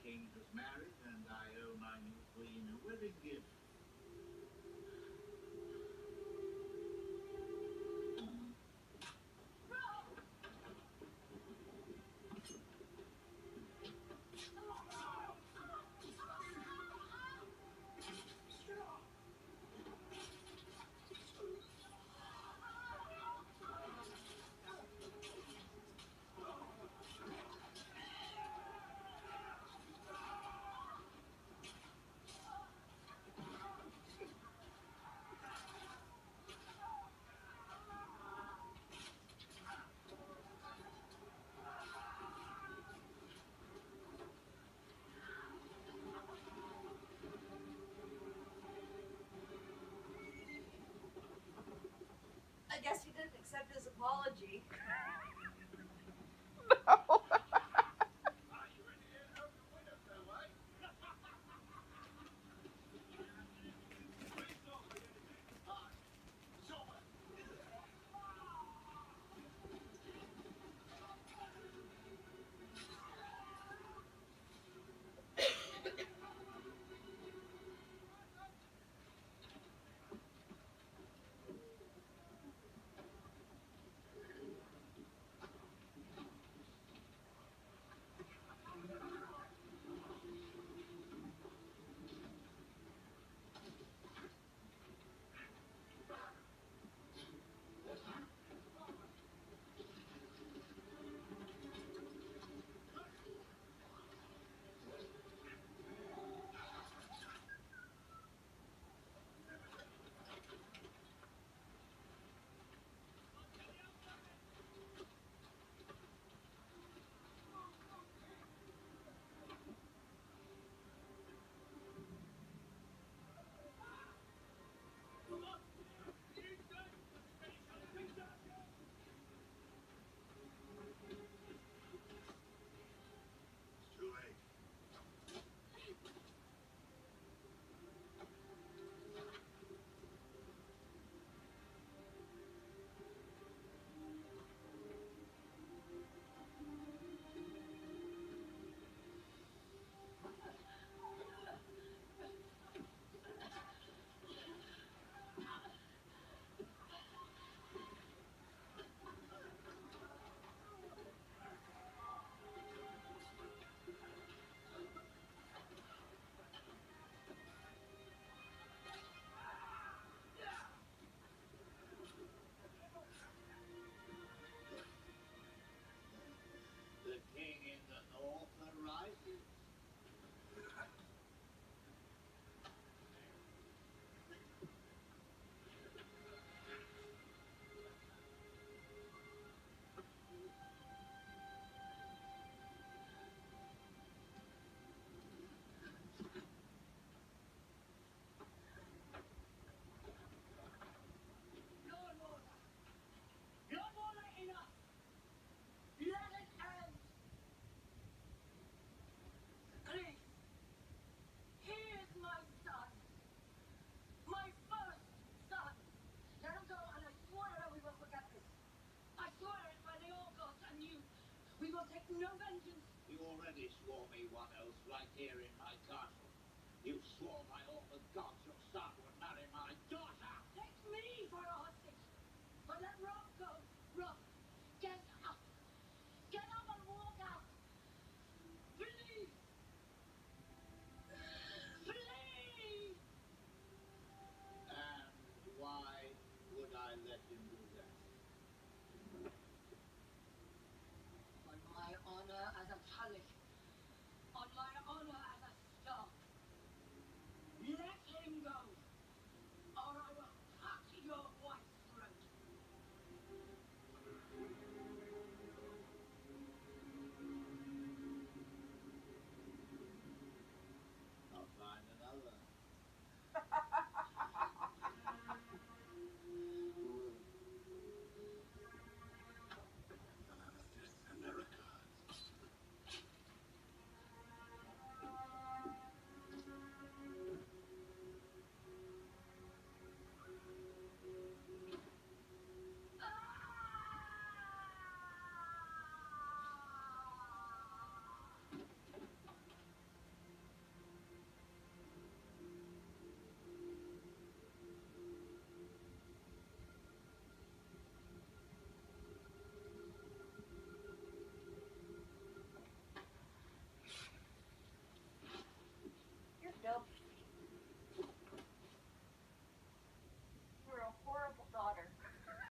king has married, and I owe my new queen a wedding gift. I guess he didn't accept his apology. The king in the north arises. Enough! Let it end! Please! He is my son! My first son! Let him go, and I swear we will forget this. I swear it by the old gods and you. We will take no vengeance. You already swore me one oath right here in my castle. You swore by all the gods your son